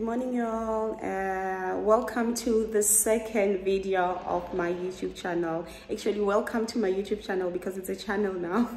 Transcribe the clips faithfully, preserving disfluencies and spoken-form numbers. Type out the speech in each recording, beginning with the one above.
morning, y'all. Uh, welcome to the second video of my YouTube channel. Actually, welcome to my YouTube channel because it's a channel now.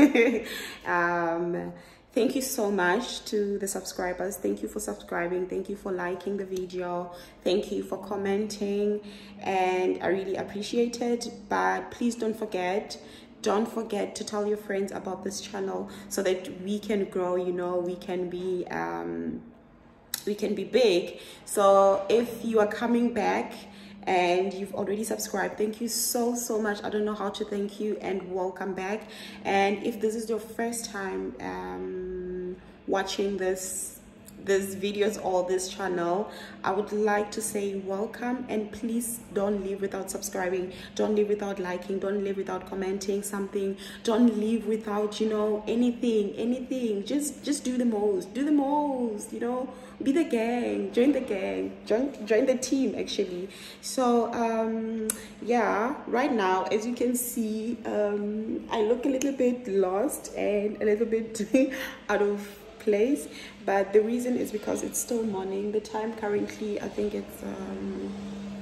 um, thank you so much to the subscribers. Thank you for subscribing. Thank you for liking the video. Thank you for commenting, and I really appreciate it. But please don't forget. Don't forget to tell your friends about this channel so that we can grow, you know, we can be um, we can be big. So if you are coming back and you've already subscribed, thank you so so much. I don't know how to thank you, and welcome back. And if this is your first time um, watching this these videos or this channel, I would like to say welcome, and please don't leave without subscribing, don't leave without liking, don't leave without commenting something, don't leave without, you know, anything anything just just do the most do the most you know, be the gang, join the gang, join join the team actually. So um yeah, right now, as you can see, um I look a little bit lost and a little bit out of place, but the reason is because it's still morning. The time currently, I think it's um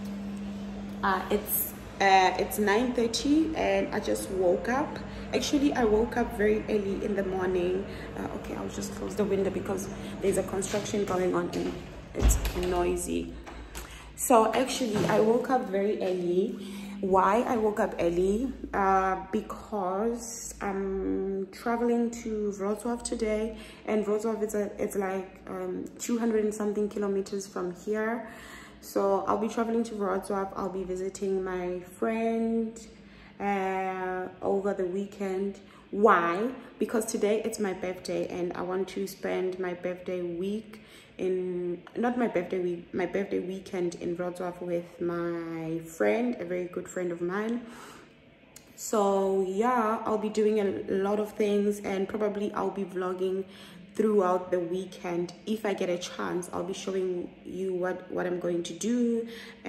uh it's uh it's nine thirty, and I just woke up. Actually, I woke up very early in the morning. Uh, okay, I'll just close the window because there's a construction going on and it's noisy. So actually, I woke up very early. Why I woke up early? Uh, because I'm traveling to Wrocław today, and Wrocław is a, it's like um, two hundred and something kilometers from here. So I'll be traveling to Wrocław. I'll be visiting my friend uh, over the weekend. Why? Because today it's my birthday, and I want to spend my birthday week in not my birthday week my birthday weekend in Wrocław with my friend, a very good friend of mine. So yeah, I'll be doing a lot of things, and probably I'll be vlogging throughout the weekend. If I get a chance, I'll be showing you what what I'm going to do.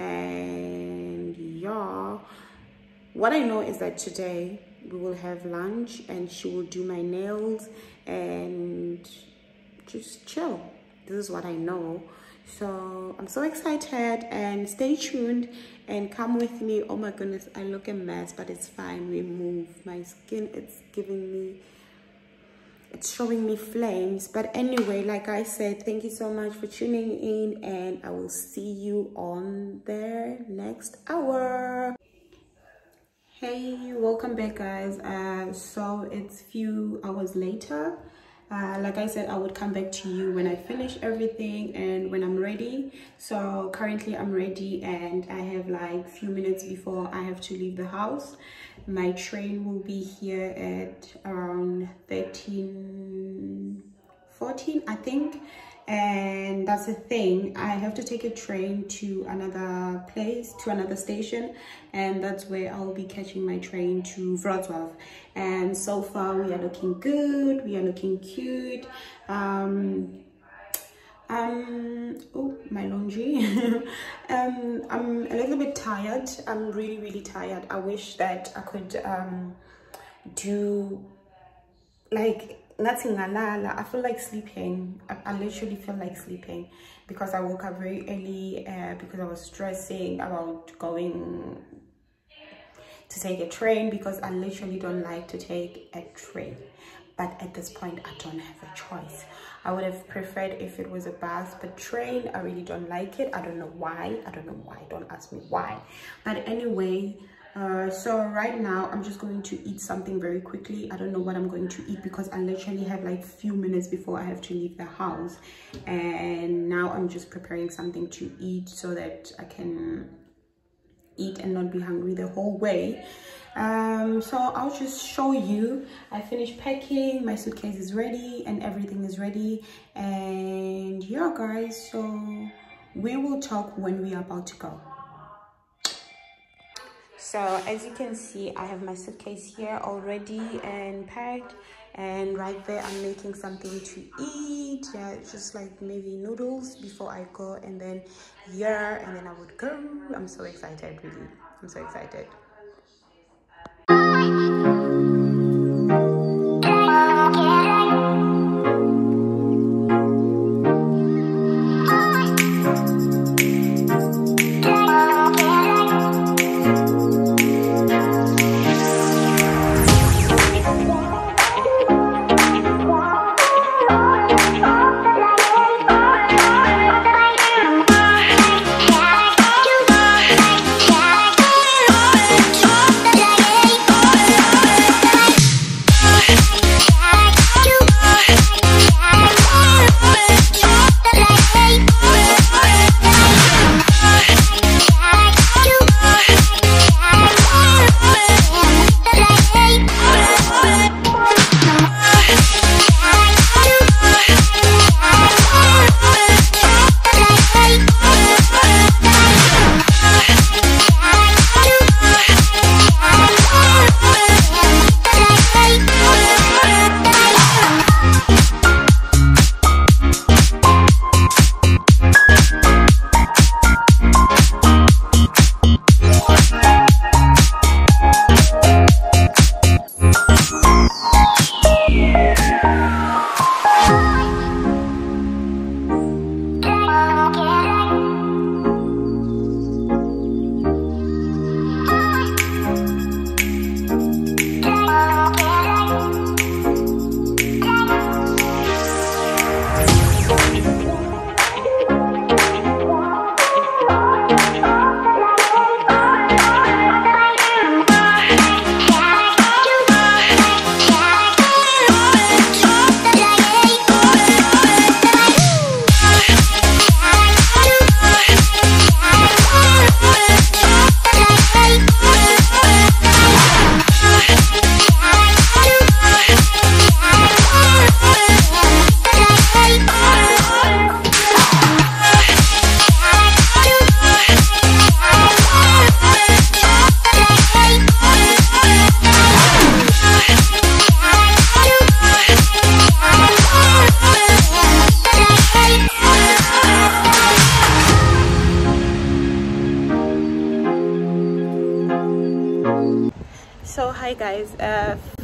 And yeah, what I know is that today we will have lunch, and she will do my nails and just chill. This is what I know. So I'm so excited, and stay tuned and come with me. Oh my goodness, I look a mess, but it's fine. We move. My skin, it's giving me, it's showing me flames. But anyway, like I said, thank you so much for tuning in, and I will see you on the next hour. Hey, welcome back, guys. Uh so it's a few hours later. Uh, like I said, I would come back to you when I finish everything and when I'm ready. So currently I'm ready, and I have like few minutes before I have to leave the house. My train will be here at around thirteen fourteen, I think. And that's the thing, I have to take a train to another place, to another station, and that's where I'll be catching my train to Wrocław. And so far we are looking good, we are looking cute. um um oh, my laundry. um I'm a little bit tired. I'm really really tired. I wish that I could um do like nothing. I feel like sleeping. I, I literally feel like sleeping because I woke up very early, uh, because I was stressing about going to take a train, because I literally don't like to take a train. But at this point, I don't have a choice. I would have preferred if it was a bus, but train, I really don't like it. I don't know why. I don't know why. Don't ask me why. But anyway, uh so right now I'm just going to eat something very quickly. I don't know what I'm going to eat because I literally have like few minutes before I have to leave the house, and now I'm just preparing something to eat so that I can eat and not be hungry the whole way. Um so I'll just show you. I finished packing, my suitcase is ready and everything is ready. And yeah, guys, so we will talk when we are about to go. So as you can see, I have my suitcase here already and packed, and right there I'm making something to eat. Yeah, just like maybe noodles before I go, and then yeah, and then I would go. I'm so excited, really. I'm so excited.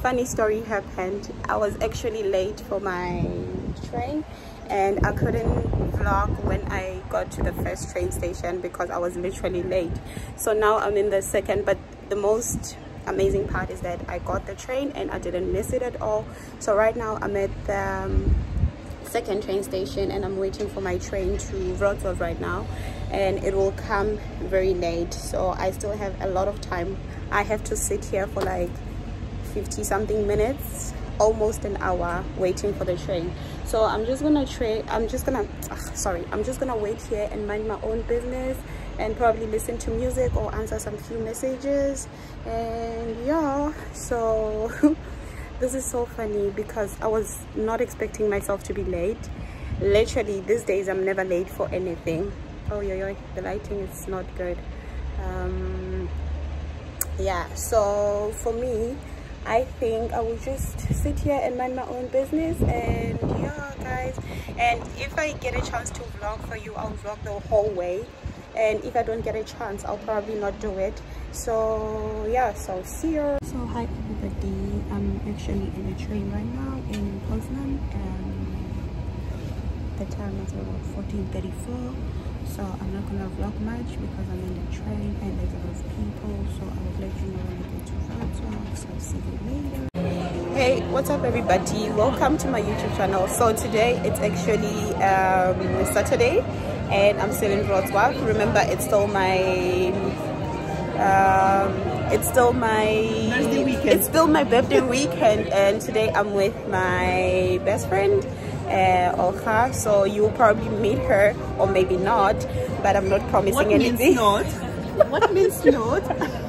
funny story happened. I was actually late for my train and I couldn't vlog when I got to the first train station because I was literally late. So now I'm in the second, but the most amazing part is that I got the train and I didn't miss it at all. So right now I'm at the um, second train station and I'm waiting for my train to Wrocław right now, and it will come very late, so I still have a lot of time. I have to sit here for like fifty something minutes, almost an hour, waiting for the train. So I'm just gonna try I'm just gonna ugh, sorry I'm just gonna wait here and mind my own business and probably listen to music or answer some few messages. And yeah, so this is so funny because I was not expecting myself to be late. Literally these days I'm never late for anything. Oh yeah, yeah, the lighting is not good. Um yeah, so for me, I think I will just sit here and mind my own business. And yeah guys, and if I get a chance to vlog for you, I'll vlog the whole way, and if I don't get a chance, I'll probably not do it. So yeah, so see you. So hi everybody, I'm actually in the train right now in Poznan, and the time is about fourteen thirty-four. So I'm not gonna vlog much because I'm in the train and there's a lot of people, so I will let you know when I get to Wrocław. So see you later. Hey, what's up everybody, welcome to my YouTube channel. So today it's actually um Saturday and I'm still in Wrocław. Remember, it's still my um it's still my birthday weekend. It's still my birthday weekend, and today I'm with my best friend uh Olga, so you'll probably meet her or maybe not, but I'm not promising what anything. Means not? What means not?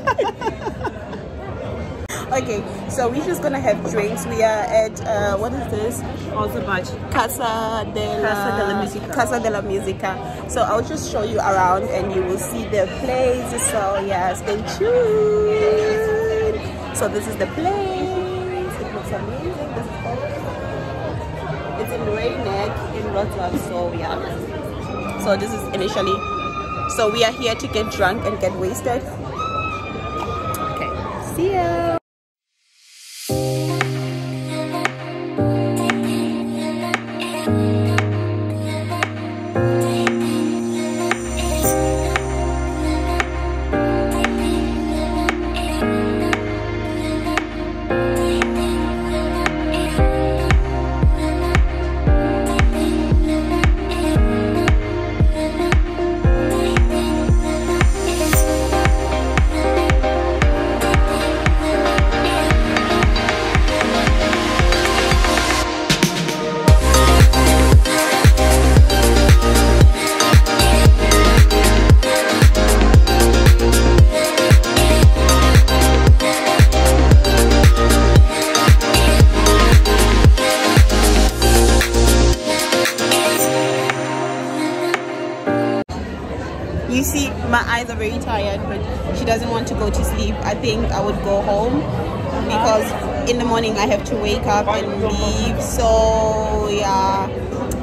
Okay, so we're just gonna have drinks. We are at uh what is this? Casa de la, Casa de la Musica. Casa de la Musica. So I'll just show you around and you will see the place. So yeah, stay tuned. So this is the place. It looks amazing. This is all. It's in Reynek in Wrocław. So yeah. So this is initially. So we are here to get drunk and get wasted. Okay. See ya. You see, my eyes are very tired, but she doesn't want to go to sleep. I think I would go home because in the morning I have to wake up and leave. So yeah,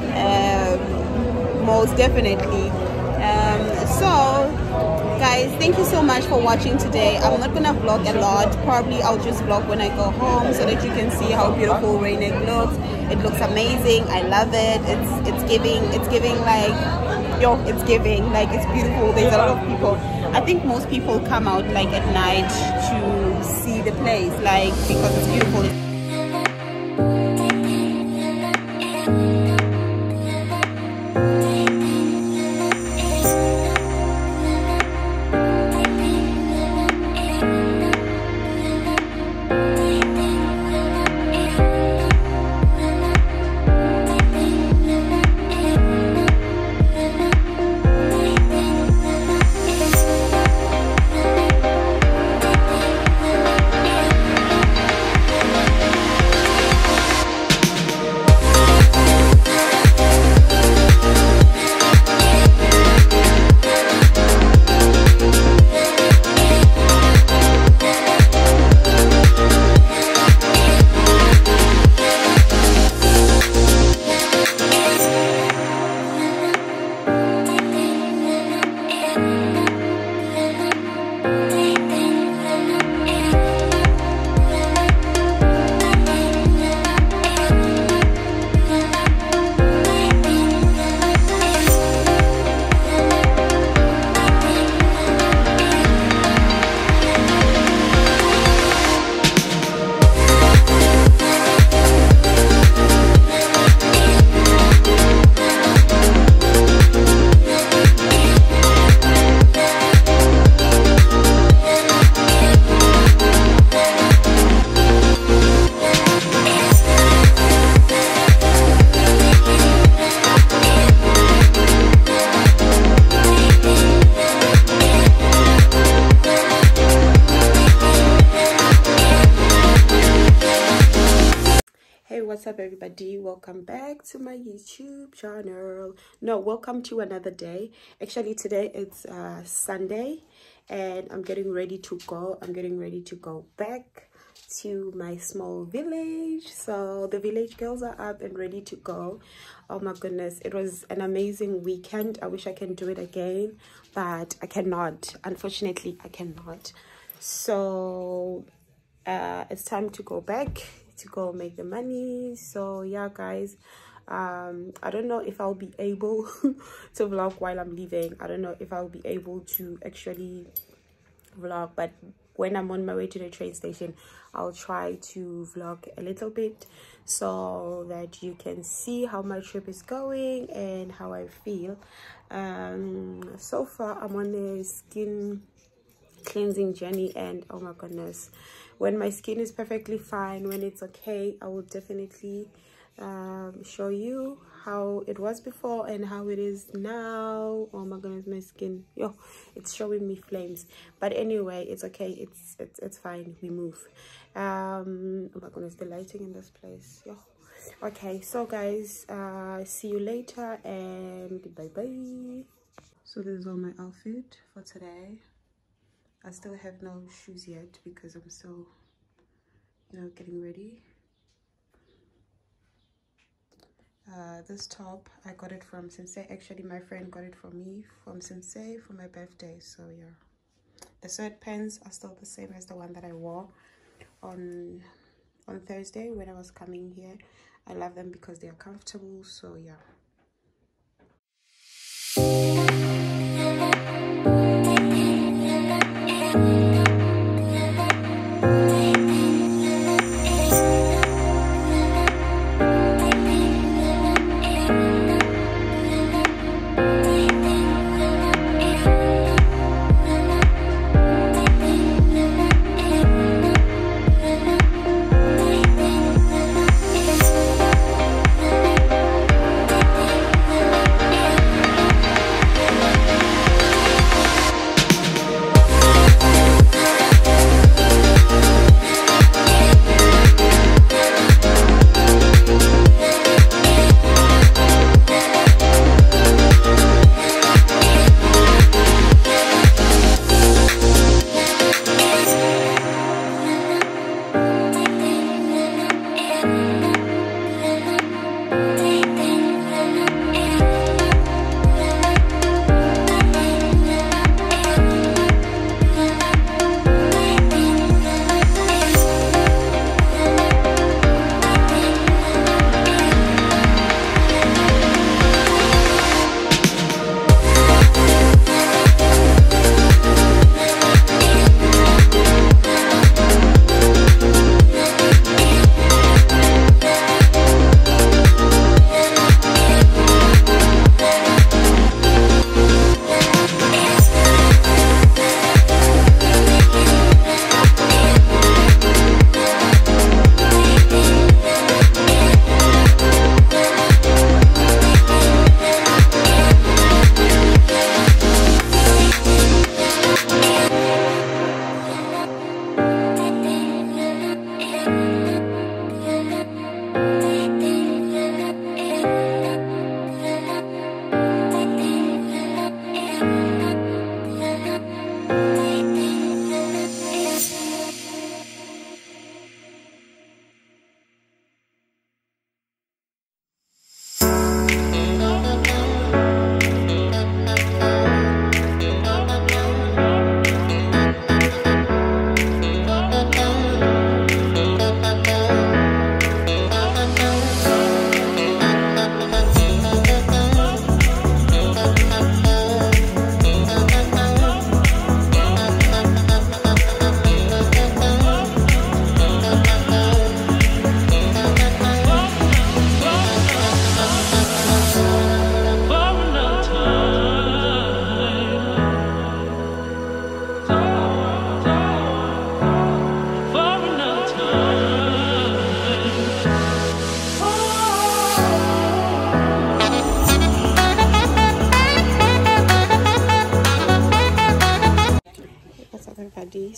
um, most definitely. Um, so guys, thank you so much for watching today. I'm not gonna vlog a lot. Probably I'll just vlog when I go home so that you can see how beautiful Reynek looks. It looks amazing. I love it. It's it's giving it's giving like yo it's giving like it's beautiful. There's a lot of people. I think most people come out like at night to see the place, like because it's beautiful. Hey, what's up everybody? Welcome back to my YouTube channel. No, welcome to another day. Actually today it's uh Sunday and I'm getting ready to go. I'm getting ready to go back to my small village. So the village girls are up and ready to go. Oh my goodness, it was an amazing weekend. I wish I can do it again, but I cannot. Unfortunately, I cannot. So uh it's time to go back to go make the money. So yeah guys, um I don't know if I'll be able to vlog while I'm leaving. I don't know if I'll be able to actually vlog, but when I'm on my way to the train station I'll try to vlog a little bit so that you can see how my trip is going and how I feel. Um so far I'm on the skin cleansing journey, and oh my goodness, when my skin is perfectly fine, when it's okay, I will definitely um show you how it was before and how it is now. Oh my goodness, my skin, yo, it's showing me flames, but anyway, it's okay, it's it's, it's fine, we move. Um oh my goodness, the lighting in this place, yo. Okay, so guys, uh see you later and bye bye. So this is all my outfit for today. I still have no shoes yet because I'm still, you know, getting ready. Uh, this top, I got it from Sensei. Actually, my friend got it for me from Sensei for my birthday. So yeah, the sweatpants are still the same as the one that I wore on on Thursday when I was coming here. I love them because they are comfortable. So yeah.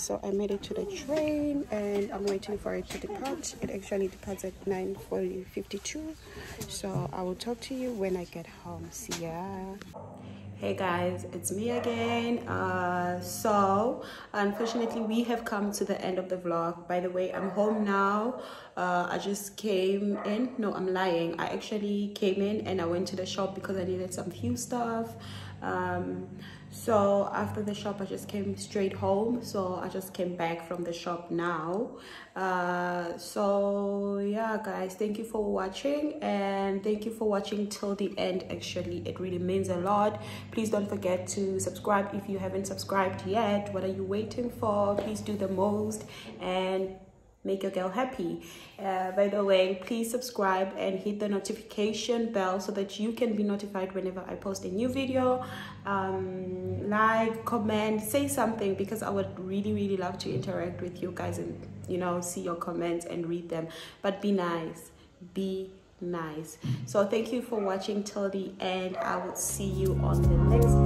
so I made it to the train and I'm waiting for it to depart. It actually departs at nine fifty-two, so I will talk to you when I get home. See ya. Hey guys, it's me again. Uh so unfortunately we have come to the end of the vlog. By the way, I'm home now. uh I just came in. No, I'm lying. I actually came in and I went to the shop because I needed some few stuff. Um so after the shop I just came straight home, so I just came back from the shop now. Uh so yeah guys, thank you for watching, and thank you for watching till the end. Actually, it really means a lot. Please don't forget to subscribe if you haven't subscribed yet. What are you waiting for? Please do the most and make your girl happy. Uh, by the way, please subscribe and hit the notification bell so that you can be notified whenever I post a new video. Um, like, comment, say something, because I would really really love to interact with you guys and, you know, see your comments and read them. But be nice, be nice. So thank you for watching till the end. I will see you on the next